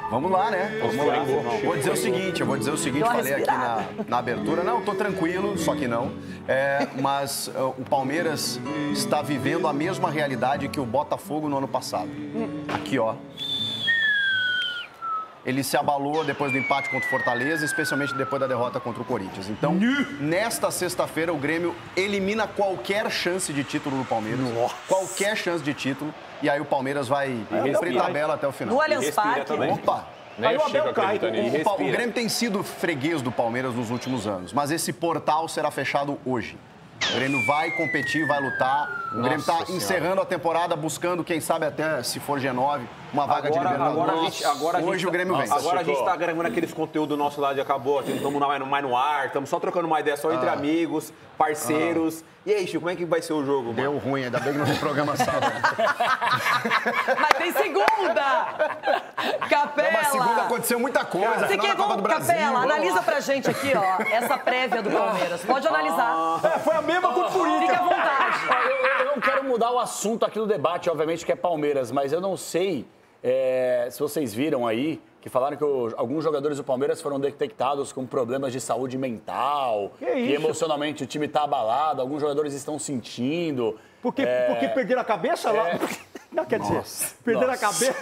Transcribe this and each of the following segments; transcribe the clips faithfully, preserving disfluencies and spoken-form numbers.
Vamos lá, né? Vamos lá. Vou dizer o seguinte, eu vou dizer o seguinte, falei aqui na, na abertura. Não, tô tranquilo, só que não. É, mas uh, o Palmeiras está vivendo a mesma realidade que o Botafogo no ano passado. Aqui, ó. Ele se abalou depois do empate contra o Fortaleza, especialmente depois da derrota contra o Corinthians. Então, nesta sexta-feira, o Grêmio elimina qualquer chance de título do Palmeiras. Nossa. Qualquer chance de título. E aí o Palmeiras vai cumprir tabela até o final. No Allianz Parque. Opa! Aí o Abel cai. O, o Grêmio tem sido freguês do Palmeiras nos últimos anos, mas esse portal será fechado hoje. O Grêmio vai competir, vai lutar. O Grêmio está encerrando a temporada, buscando, quem sabe até, se for G nove, uma vaga agora, de Libertadores. Agora a gente, agora Hoje a gente, o Grêmio vem. Agora a gente está gravando aqueles conteúdos nossos lá de acabou, não estamos mais no ar, estamos só trocando uma ideia, só entre ah. amigos, parceiros. Ah. E aí, Chico, como é que vai ser o jogo? Deu mano? ruim, ainda bem que não tem programa sábado. Mas tem segunda! Capela! Não, mas segunda aconteceu muita coisa. Você quer Copa do Brasil, Capela, analisa pra gente aqui, ó, essa prévia do Palmeiras. Pode analisar. É, foi a mesma contra o Corinthians. Fique à vontade. Eu, eu não quero mudar o assunto aqui do debate, obviamente, que é Palmeiras, mas eu não sei é, se vocês viram aí que falaram que o, alguns jogadores do Palmeiras foram detectados com problemas de saúde mental, que, que emocionalmente o time está abalado, alguns jogadores estão sentindo. Porque, é, porque perderam a cabeça lá? É, Não, quer dizer, nossa, perderam nossa. a cabeça.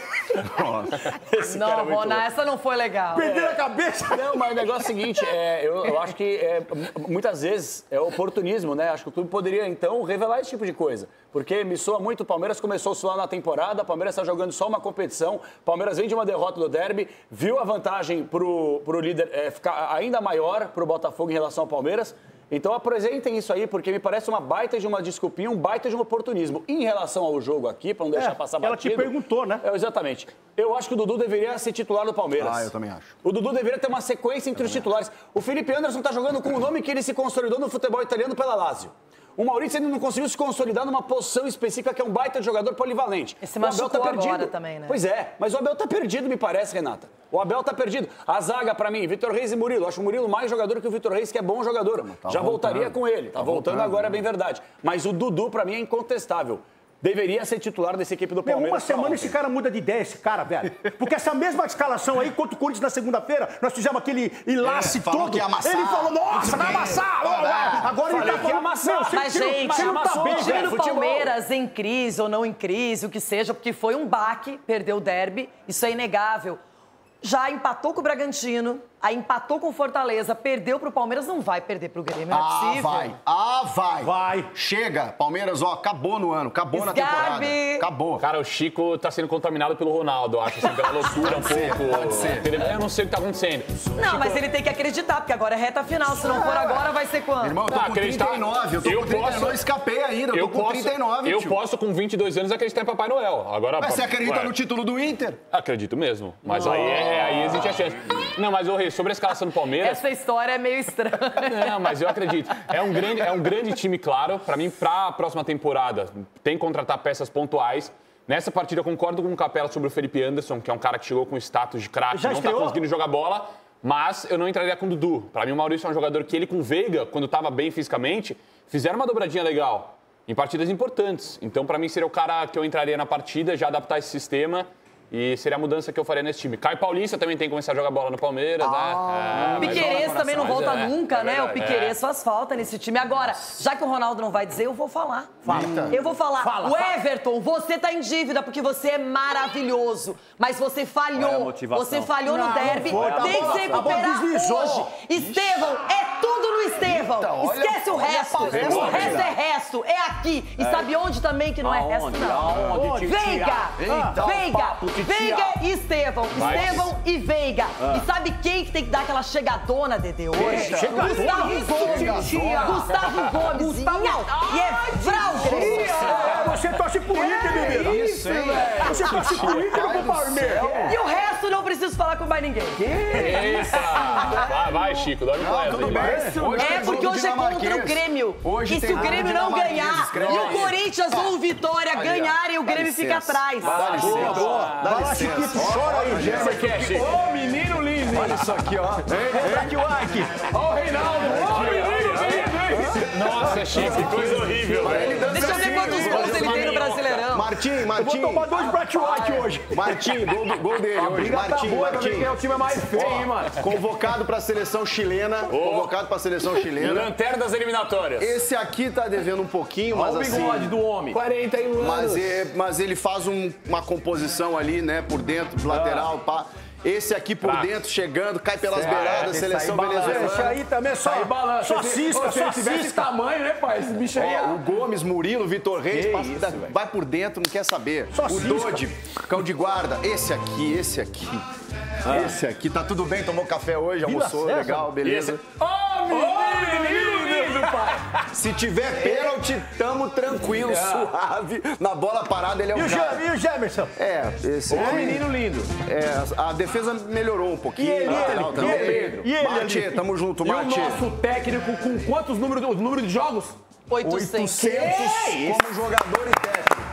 Esse não, é Rona, essa não foi legal. Perderam é. a cabeça. Não, mas o negócio é o seguinte, é, eu, eu acho que é, muitas vezes é oportunismo, né? Acho que o clube poderia, então, revelar esse tipo de coisa. Porque me soa muito, o Palmeiras começou a suar na temporada, o Palmeiras está jogando só uma competição, o Palmeiras vem de uma derrota do derby, viu a vantagem pro, pro líder é, ficar ainda maior pro Botafogo em relação ao Palmeiras. Então apresentem isso aí, porque me parece uma baita de uma desculpinha, um baita de um oportunismo. Em relação ao jogo aqui, para não deixar é, passar ela batido... te perguntou, né? É, exatamente. Eu acho que o Dudu deveria ser titular do Palmeiras. Ah, eu também acho. O Dudu deveria ter uma sequência entre os titulares. Acho. O Felipe Anderson está jogando com o nome que ele se consolidou no futebol italiano pela Lazio. O Maurício ainda não conseguiu se consolidar numa posição específica que é um baita de jogador polivalente. Esse o Abel tá perdido agora também, né? Pois é, mas o Abel tá perdido, me parece, Renata. O Abel tá perdido. A zaga, pra mim, Vitor Reis e Murilo. Acho o Murilo mais jogador que o Vitor Reis, que é bom jogador. Tá Já voltando. voltaria com ele. Tá, tá voltando, voltando agora, é bem verdade. Mas o Dudu, pra mim, é incontestável. Deveria ser titular dessa equipe do Palmeiras. Meu, uma semana ontem. esse cara muda de ideia, esse cara, velho. Porque essa mesma escalação aí, contra o Corinthians na segunda-feira, nós fizemos aquele enlace é, falou todo. Que ia amassar. Ele falou, nossa, vai amassar! Ó, ó, agora Falei ele tá que ia amassar. Meu, mas, gente, não tá bem, o time do futebol. Palmeiras em crise ou não em crise, o que seja, porque foi um baque, perdeu o derby, isso é inegável. Já empatou com o Bragantino, aí empatou com o Fortaleza, perdeu pro Palmeiras, não vai perder pro Grêmio, não é ah, possível. vai. Ah, vai. Vai. Chega. Palmeiras, ó, acabou no ano, acabou Sgarbi. na temporada. Acabou. Cara, o Chico tá sendo contaminado pelo Ronaldo, acho, assim, pela loucura um pouco. Pode ser. Eu não sei o que tá acontecendo. Não, Chico... mas ele tem que acreditar, porque agora é reta final, se não for agora, vai ser quando? Irmão, eu tô não, com acreditar... trinta e nove, eu tô eu com trinta e nove, posso... eu escapei ainda, eu, eu tô com posso... trinta e nove, Eu tio. posso, com vinte e dois anos, acreditar em Papai Noel. Agora, mas você acredita ué. no título do Inter? Acredito mesmo, mas oh. aí, é, aí existe a chance. Não, mas, ô Rei, sobre a escalação do Palmeiras... Essa história é meio estranha. Não, mas eu acredito. É um grande, é um grande time, claro. Pra mim, pra próxima temporada, tem que contratar peças pontuais. Nessa partida, eu concordo com o Capela sobre o Felipe Anderson, que é um cara que chegou com status de craque, não estreou? Tá conseguindo jogar bola, mas eu não entraria com o Dudu. Pra mim, o Maurício é um jogador que ele, com o Veiga, quando tava bem fisicamente, fizeram uma dobradinha legal, em partidas importantes. Então, pra mim, seria o cara que eu entraria na partida, já adaptar esse sistema... E seria a mudança que eu faria nesse time. Caio Paulista também tem que começar a jogar bola no Palmeiras, ah, né? É, o Piquerez também não volta é, nunca, é né? verdade, O Piquerez é. faz falta nesse time. Agora, já que o Ronaldo não vai dizer, eu vou falar. Fala. Eu vou falar. Fala, o fala. Everton, você tá em dívida porque você é maravilhoso. Mas você falhou. É você falhou não, no derby. Foi, tá tem bom, que se tá bom, recuperar deslizou. hoje. Estevão, é tudo no Estevão. Eita, olha, Esquece o olha resto. a palestra, O resto é resto. É aqui. E sabe onde também que não é resto, não? Aonde? Veiga. Eita, Veiga. Veiga e Estevão. Vai. Estevão e Veiga. Ah. E sabe quem que tem que dar aquela chegadona, Dedê, hoje? Chegadona? Gustavo Gomes. Chegadona. Gustavo Gomes. Gustavo... E é Fraude. É, você torce pro Inter, bebê. Isso, hein? Você torce pro Inter ou pro Palmeiras? E o resto não preciso falar com mais ninguém. Eita! Vai, vai, Chico, dorme com ela. Tudo bem. Hoje É tem porque jogo hoje é contra o dinamarquês. Grêmio. Hoje E tem se o jogo Grêmio não dinamarquês, ganhar escreve e o aí. Corinthians ou o Vitória Aí, ó. ganharem, o Dá Grêmio fica licença. atrás. Dá licença. Dá Vai lá, licença. Chiquito, chora aí, Você gente. quer, Chico? Ô, menino lindo. Olha isso aqui, ó. Vem, vem, aqui o Ike. Ó o Reinaldo! Ó o menino lindo, hein? Nossa, Chico, que coisa horrível, velho. Deixa eu ver quantos gols ele tem no Brasileirão. Martim, Eu vou Martim. tomar dois Brett White hoje. Martim, gol, do- gol dele hoje. Briga tá Martim, boa pra ver Martim. quem é o time mais feio, hein, mano? Convocado pra seleção chilena. Convocado pra seleção chilena. Lanterna das eliminatórias. Esse aqui tá devendo um pouquinho, mas Olha o assim. bigode do homem. quarenta e um anos. Mas, é- mas ele faz um- uma composição ali, né, por dentro, lateral, pá. Esse aqui por Craque. dentro, chegando, cai pelas Cê- beiradas, é, seleção tem que sair venezuelana. Esse aí também é só, Aí balança. só Se- cisca, se só ele tivesse cisca. tamanho, né, pai? Esse bicho aí... Ó, é- o Gomes, Murilo, Vitor Reis, Que passa- isso, da- velho. vai por dentro, não quer saber. Só o cisca. Dodge, cão de guarda, esse aqui, esse aqui. Esse aqui, tá tudo bem? Tomou café hoje, Vila almoçou, César. legal, beleza. Ô, menino lindo, pai! Se tiver pênalti, tamo tranquilo, suave. Na bola parada, ele é E o o, cara. Ge- e o Gemerson? É, esse Ô, aqui. menino lindo. É, a defesa melhorou um pouquinho. E ele, lateral ele, também. e ele, e ele Mate, ali? tamo junto, E o Mate. nosso técnico com quantos números, os números de jogos? oitocentos. oitocentos como jogador e técnico.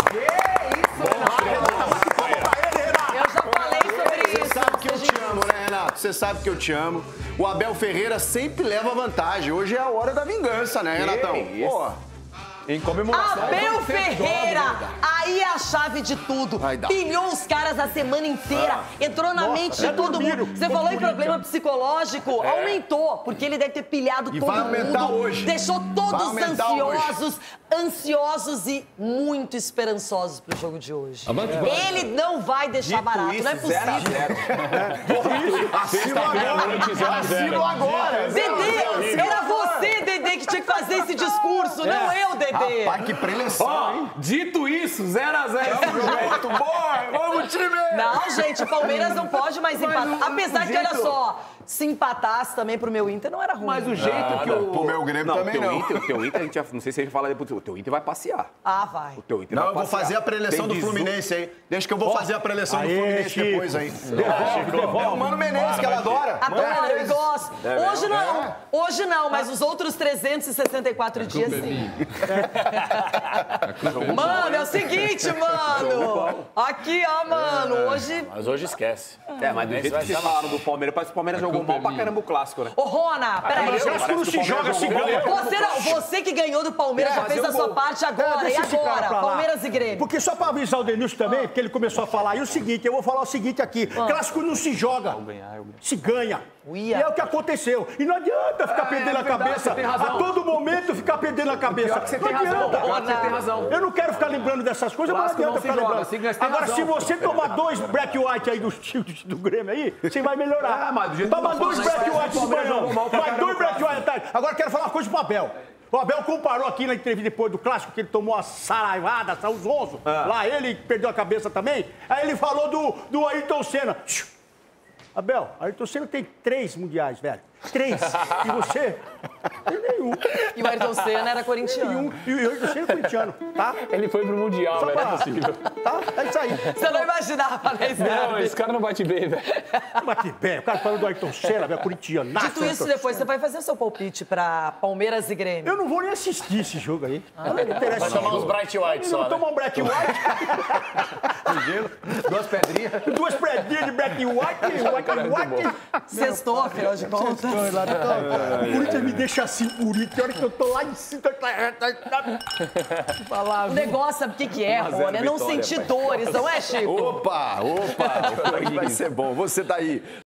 Eu já falei sobre Você isso. sabe que eu Gente, te amo, né, Renato? Você sabe que eu te amo. O Abel Ferreira sempre leva vantagem. Hoje é a hora da vingança, né, Renatão? isso. Pô, Em comemoração. Abel oitocentos Ferreira, jogos, né? aí é a chave de tudo. Vai dar. Pilhou os caras a semana inteira, entrou na mente de é todo dormiram. mundo. Você falou em problema psicológico, aumentou, porque ele deve ter pilhado E todo vai aumentar mundo. hoje. Deixou Vai todos aumentar ansiosos, ansiosos e muito esperançosos pro jogo de hoje. Ele não vai deixar barato, não é zero a possível. zero. Sexta-feira à noite, zero a zero. agora. Dedê, era você, Dedê, que tinha que fazer esse discurso, não eu, Dedê. pai, que preleção, Ó, hein? dito isso, zero a zero. Muito bom, vamos, time! Não, gente, o Palmeiras não pode mais empatar. o- Apesar o que, olha jeito- só, se empatasse também pro meu Inter, não era ruim. Mas o jeito que o... pro meu Grêmio também teu não. Inter, o teu Inter, a gente já, não sei se a gente fala depois, o teu Inter vai passear. Ah, vai. O teu Inter Não, vai eu vou passear. fazer a preleção Tem do dezoito Fluminense aí. Deixa que eu vou fazer a preleção do Aê, Fluminense Chico. depois aí. Devolve, devolve. É o Mano Menezes que ela adora. Mano Adoro, eu Menezes. gosto. Hoje não, hoje não, mas os outros trezentos e sessenta e quatro dias sim. Mano, é o seguinte, mano. Aqui, ó, mano, hoje... Mas hoje esquece. É, mas do jeito vai que vocês dar falaram do Palmeiras, parece que o Palmeiras jogou mal pra caramba o clássico, né? Ô, Rona, peraí. Mas acho que não se joga assim, ganha. Você, não, você que ganhou do Palmeiras já fez a sua parte agora. E Deixa esse cara agora? pra lá. Palmeiras e Grêmio. Porque só pra avisar o Denilson também, porque ele começou a falar, e o seguinte, eu vou falar o seguinte aqui, clássico não se joga, se ganha. E Uia. é o que aconteceu. E não adianta ficar perdendo a verdade, cabeça, você tem razão. a todo momento ficar perdendo a cabeça. Pior que você não tem razão, adianta. pior que você tem razão. Eu não quero ficar lembrando dessas coisas, mas Clássico não adianta não se ficar joga, lembrando. se ganha, você tem Agora, razão. se você tomar dois Black White aí do, do, do Grêmio aí, você vai melhorar. Ah, mas do jeito que Toma eu tô dois falando, Black mas White o no Palmeiras jogou mal banhão. pra Mais caramba dois no Black clássico. White à tarde. Agora eu quero falar uma coisa pro Abel. O Abel comparou aqui na entrevista depois do clássico, que ele tomou a saraivada, saiu os onze. Lá ele perdeu a cabeça também. Aí ele falou do, do Ayrton Senna. Abel, Ayrton Senna tem três mundiais, velho. Três. E você? Tem nenhum. E o Ayrton Senna era corintiano. Nenhum. E o Ayrton Senna é corintiano, tá? Ele foi pro Mundial, velho. Não é pra- possível. Tá? É isso aí. Você não imaginava, né, Não, Sérgio? esse cara não bate bem, velho. Bate bem. O cara falando do Ayrton Senna, velho, corintiano. Dito isso, depois você vai fazer seu palpite pra Palmeiras e Grêmio. Eu não vou nem assistir esse jogo aí. Não me interessa. Vai tomar esse uns jogo. Bright White Eu só, vou né? tomar um Black White. Duas pedrinhas. Duas predinhas de Black White. White, White. Sextou, afinal de contas. O Corinthians me deixa assim, o Corinthians. A hora que eu tô lá em cima. O negócio, sabe o que, que é, Rony? É não vitória, sentir pai. dores, não é, Chico? Opa, opa, hoje vai ser bom. Você tá aí.